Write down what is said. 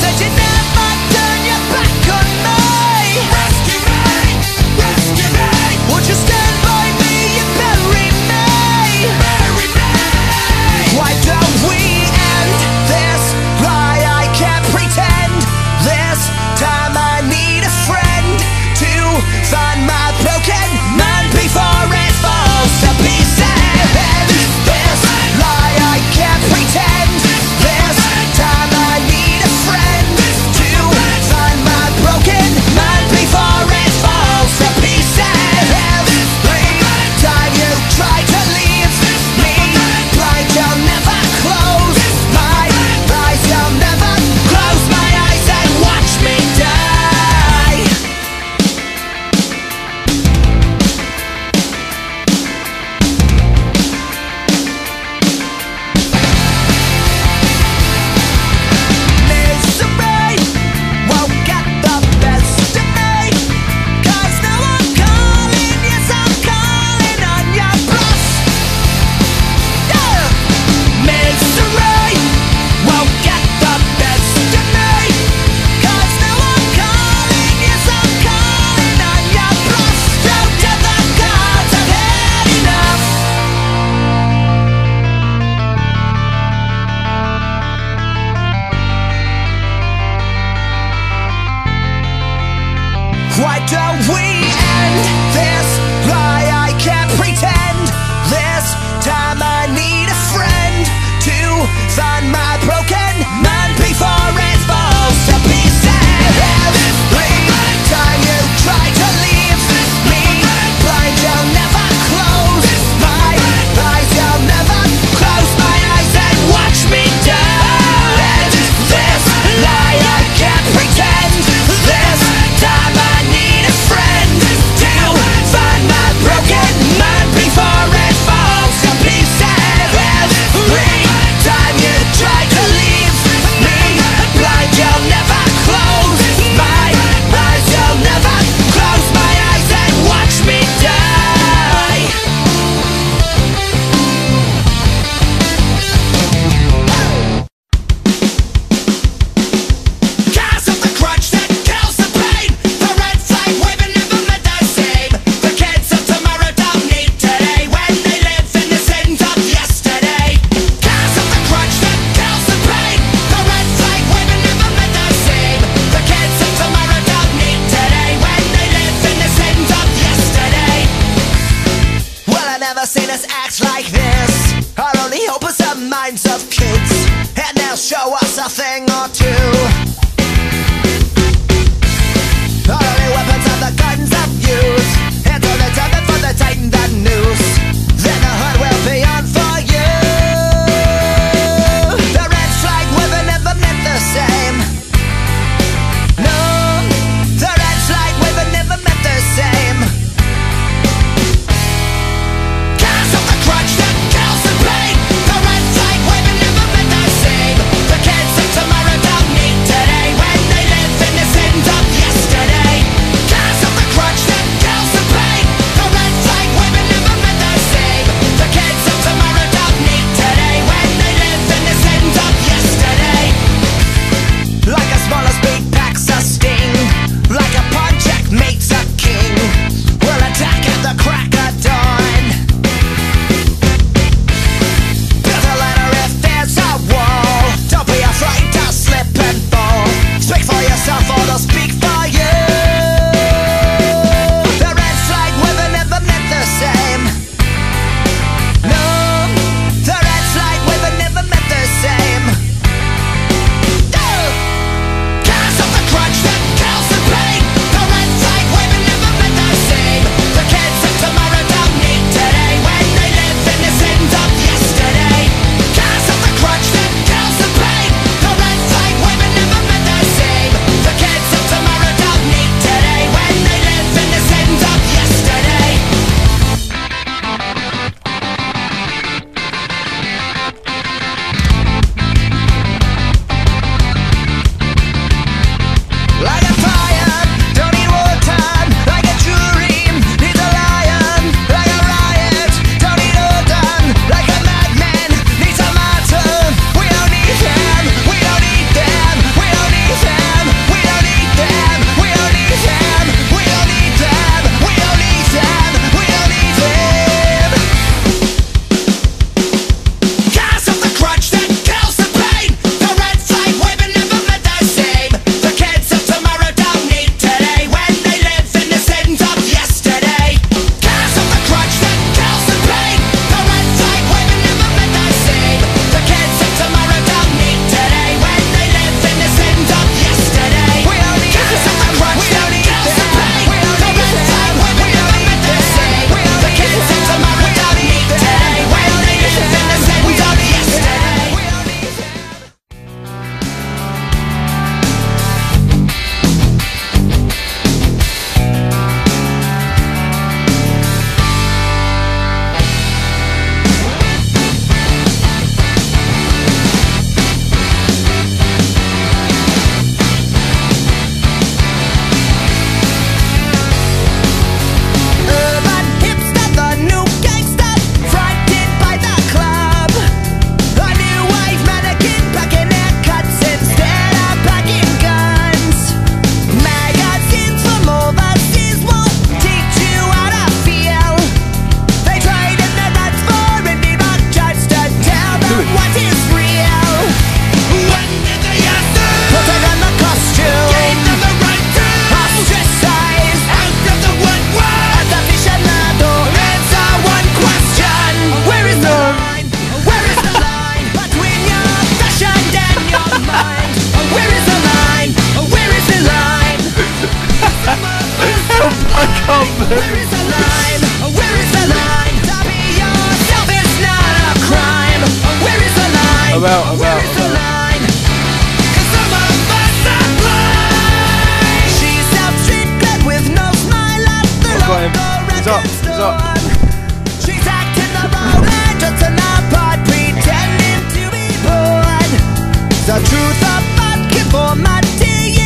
Said you never turn your back on me. Rescue me, rescue me. Would you stand by me and bury me? Bury me. Why don't we end this lie? I can't pretend. This time I need a friend to find my broken man before it falls to pieces. This lie I can't pretend. This time I need a friend to find my broken man before it falls to pieces. Every time you try to leave me blind, you'll never close my eyes. You'll never close my eyes and watch me die. Misery won't get the best of me, 'cause now I'm calling, yes I'm calling on your bluff. Yeah. Misery won't get the best of me, 'cause now I'm calling, yes I'm calling on your bluff. Down to the cards, I've had enough. Why don't we end this lie? I can't pretend. This time I need a friend to find my broken man before it falls to pieces. Every time you try to leave me blind, you'll never close my eyes. You'll never close my eyes and watch me die. This lie I can't pretend. This time I need a friend to find my broken man before it falls to pieces. Every time you try to leave me blind, you'll never close my eyes. You'll never close my eyes and watch me die. Cast of the crutch that kills the pain. The red flag waving never meant the same. The kids of tomorrow don't need today when they live in the sins of yesterday. Cast of the crutch that kills the pain. The red flag waving never meant the same. The kids of tomorrow don't need today when they live in the sins of yesterday. Well, I never seen us act like this. Our only hope is the minds of kids, and they'll show us a thing or two. Our only weapons are the guns of youth, until they time for the tighten the noose. Then the hunt will be on for you. The red flag waving never meant the same. No, the red flag waving never meant the same. Cast of the crutch that kills the pain. The red flag waving never meant the same. The kids of tomorrow don't need to Where is the line? Where is the line? To be yourself is not a crime. Where is the line? Where is the line? 'Cause some of us are blind. She's self-treated with no smile at the local record store. She's acting the role and just an part, pretending to be bored. The truth about give for my tea.